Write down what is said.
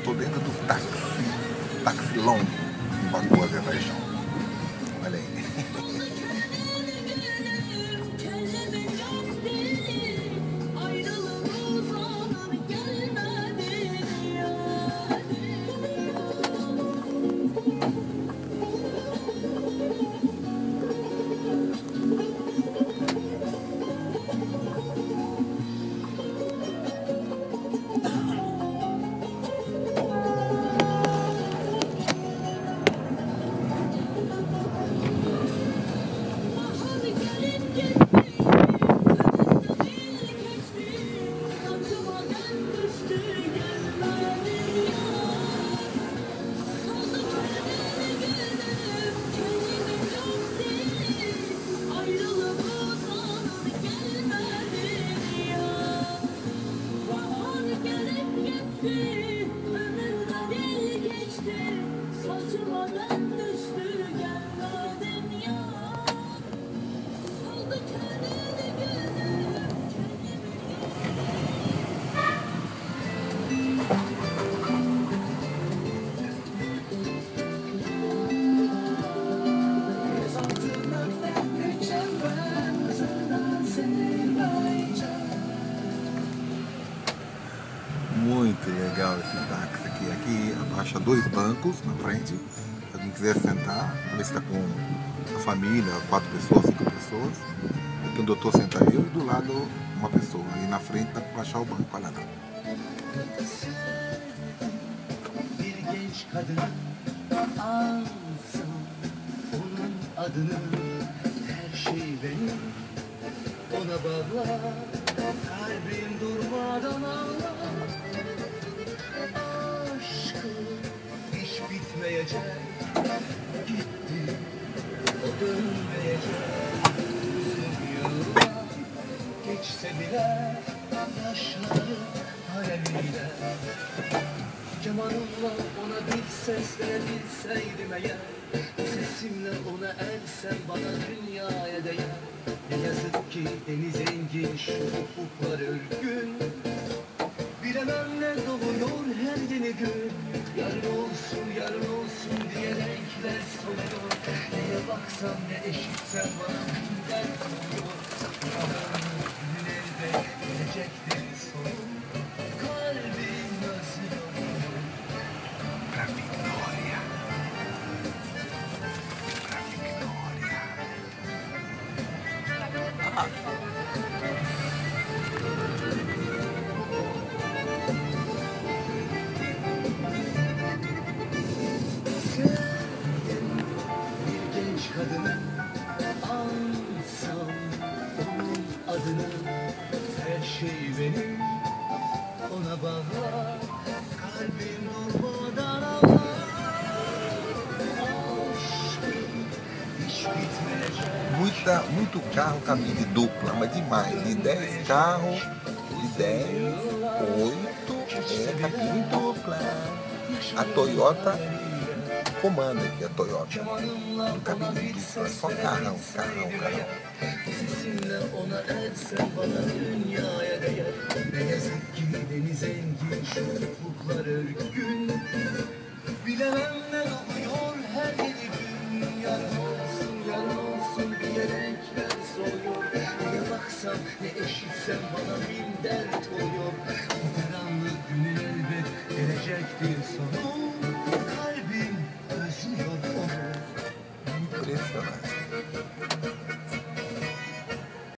estou dentro do táxi longo em Baku, Azerbaijam. Olha aí. Muito legal esse táxi aqui. Aqui abaixa 2 bancos na frente. Se alguém quiser sentar, ver se está com a família, 4 pessoas, 5 pessoas. Aqui onde eu estou senta eu e do lado uma pessoa. E na frente dá para baixar o banco. Olha lá. Gitti, o dönmeyecek. Uzun yıllar geçse bile yaşları hayaliyle. Kemanımla ona bir ses verebilseydim eğer, sesimle ona ersem bana dünyaya değer. Ne yazık ki deniz engin, şu ufuklar örgün. Bilemem ne doğuyor her yeni gün. Yarın olsun, yarın olsun diye renkler soluyor. Neye baksam ne eşitsem bana bir dert oluyor. Günün elbet gelecektir sonu. Kalbim özlüyor. Pra Vitória. Pra Vitória. Kadını ansam onun adını, her şey benim ona bağlar, kalbim durmadan ağlar. Aşkım hiç bitmeyecek. Muito carro cabine dupla, mas demais. De 10 carros, de 10, 8 é cabine dupla. A Toyota comanda aqui, a Toyota. No cabine dupla, só carrão. Sesimle ona ersem bana dünyaya değer. Ne yazık ki deniz engin, şu ufuklar örgün. Bilemem ne oluyor her yeni gün. Yarın olsun, yarın olsun diye renkler soluyor. Neye baksam ne eşitsem bana bin dert oluyor. Bu karanlık günün elbet gelecektir sonu. Kalbim özlüyor onu. Impressionante.